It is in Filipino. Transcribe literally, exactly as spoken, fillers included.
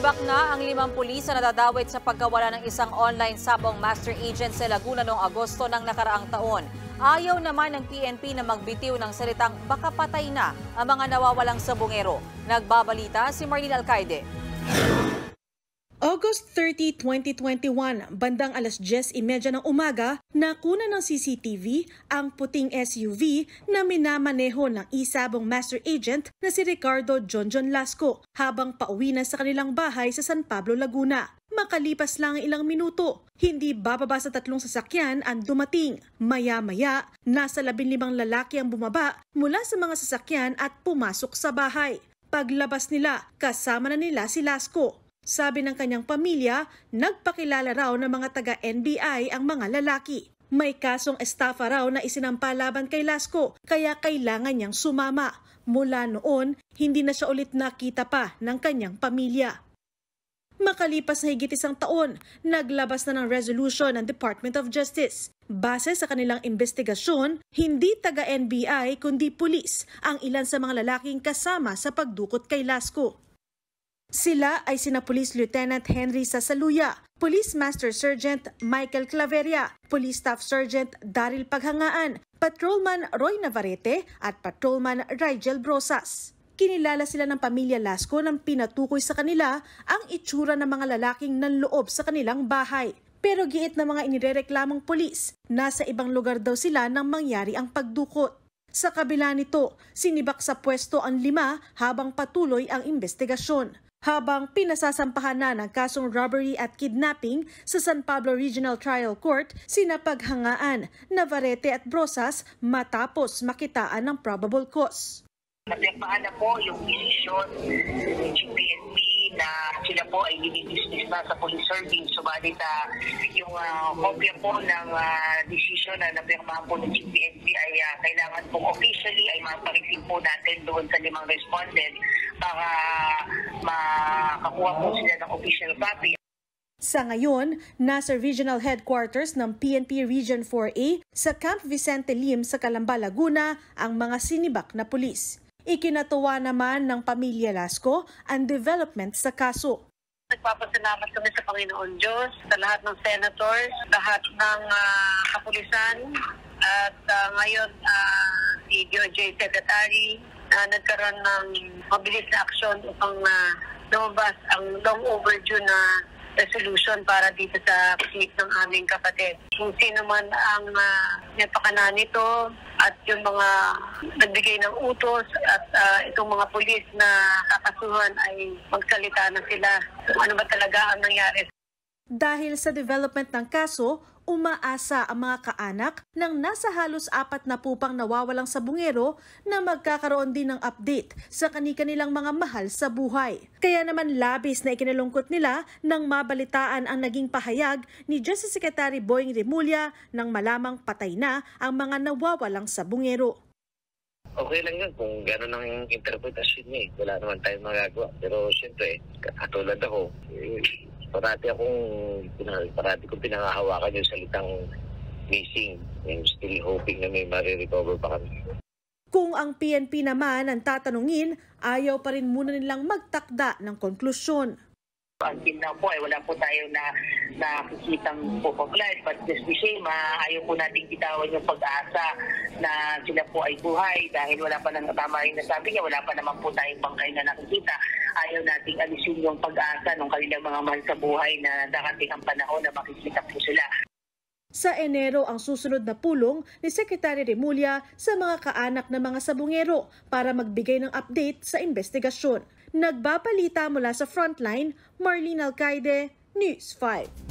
Sinibak na ang limang pulis na nadadawit sa pagkawala ng isang online sabong master agent sa Laguna noong Agosto ng nakaraang taon. Ayaw naman ng P N P na magbitiw ng salitang baka patay na ang mga nawawalang sabongero. Nagbabalita si Marlene Alcaide. August thirtieth, twenty twenty-one, bandang alas diyes trenta ng umaga, nakuna ng C C T V ang puting S U V na minamaneho ng isabong master agent na si Ricardo Jonjon Lasco habang pauwi na sa kanilang bahay sa San Pablo, Laguna. Makalipas lang ilang minuto, hindi bababa sa tatlong sasakyan ang dumating. Maya-maya, nasa labing limang lalaki ang bumaba mula sa mga sasakyan at pumasok sa bahay. Paglabas nila, kasama na nila si Lasco. Sabi ng kanyang pamilya, nagpakilala raw ng mga taga-N B I ang mga lalaki. May kasong estafa raw na isinampa laban kay Lasco, kaya kailangan niyang sumama. Mula noon, hindi na siya ulit nakita pa ng kanyang pamilya. Makalipas na higit isang taon, naglabas na ng resolution ng Department of Justice. Base sa kanilang investigasyon, hindi taga-N B I kundi pulis ang ilan sa mga lalaking kasama sa pagdukot kay Lasco. Sila ay sina Police Lieutenant Henry Sasaluya, Police Master Sergeant Michael Claveria, Police Staff Sergeant Daryl Paghangaan, Patrolman Roy Navarrete at Patrolman Rigel Brosas. Kinilala sila ng pamilya Lasco nang pinatukoy sa kanila ang itsura ng mga lalaking nanloob sa kanilang bahay. Pero giit ng mga inirereklamang pulis, nasa ibang lugar daw sila nang mangyari ang pagdukot. Sa kabila nito, sinibak sa pwesto ang lima habang patuloy ang investigasyon. Habang pinasasampahan na ng kasong robbery at kidnapping sa San Pablo Regional Trial Court, sina Paghangaan, Navarrete at Brosas matapos makitaan ng probable cause. Natipaan na po yung desisyon ng G P N P na sila po ay dinidismiss na sa police service. Subalit uh, yung uh, kopya po ng uh, desisyon na napirmahan po ng G P N P ay uh, kailangan po officially ay mapareceive po natin doon sa limang respondent para makakuha po sila ng official copy. Sa ngayon, nasa regional headquarters ng P N P Region four A sa Camp Vicente Lim sa Calamba, Laguna ang mga sinibak na pulis. Ikinatuwa naman ng pamilya Lasco ang development sa kaso. Nagpapasalamat kami sa Panginoon Diyos, sa lahat ng senators, lahat ng uh, kapulisan, at uh, ngayon uh, si D O J Secretary na uh, nagkaroon ng mabilis na aksyon upang uh, lumabas ang long overdue na resolution para dito sa case ng aming kapatid. Kung sino man ang uh, napakana nito at yung mga nagbigay ng utos at uh, itong mga pulis na kakasuhan ay magsalita na sila kung ano ba talaga ang nangyari. Dahil sa development ng kaso, umaasa ang mga kaanak ng nasa halos apat na pupang nawawalang sabungero na magkakaroon din ng update sa kani-kanilang mga mahal sa buhay. Kaya naman labis na ikinalungkot nila nang mabalitaan ang naging pahayag ni Justice Secretary Boying Remulla nang malamang patay na ang mga nawawalang sabungero. Okay lang yun kung gano'n ang interpretasyon niya eh. Wala naman tayong magagawa. Pero siyempre, katulad ako, eh, parati akong, parati kong pinangahawakan yung salitang missing. I'm still hoping na may marirecover pa kami. Kung ang P N P naman ang tatanungin, ayaw pa rin muna nilang magtakda ng konklusyon. Until now po ay wala po tayo na nakikitang pupuklat, but just the same, uh, ayaw po natin bitawan yung pag-asa na sila po ay buhay dahil wala pa nang tama rin nasabi niya, wala pa naman po tayong bangkay na nakikita. Ayaw nating alisin yung pag-asa ng kanilang mga mahal sa buhay na darating ang panahon na makikita po sila. Sa Enero ang susunod na pulong ni Secretary Remulla sa mga kaanak ng mga sabungero para magbigay ng update sa investigasyon. Nagbabalita mula sa Frontline, Marlene Alcaide, News five.